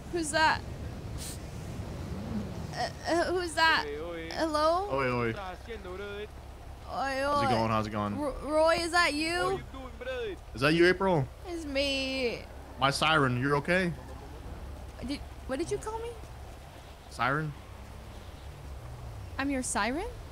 Who's that? Who's that? Hello? Oi, oi. Oi, How's it going? How's it going? Roy, is that you? Is that you, April? It's me. My Siren, you're okay? What did you call me? Siren? I'm your siren?